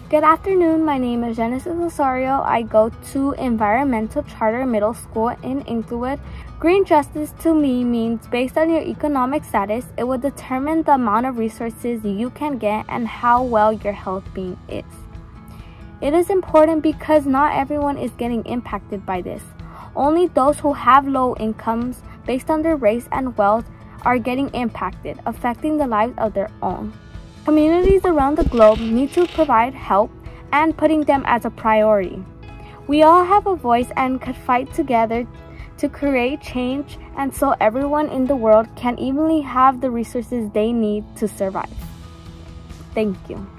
Good afternoon, my name is Genesis Osorio. I go to Environmental Charter Middle School in Inglewood. Green justice to me means based on your economic status, it will determine the amount of resources you can get and how well your health being is. It is important because not everyone is getting impacted by this. Only those who have low incomes based on their race and wealth are getting impacted, affecting the lives of their own. Communities around the globe need to provide help and putting them as a priority. We all have a voice and could fight together to create change, and so everyone in the world can evenly have the resources they need to survive. Thank you.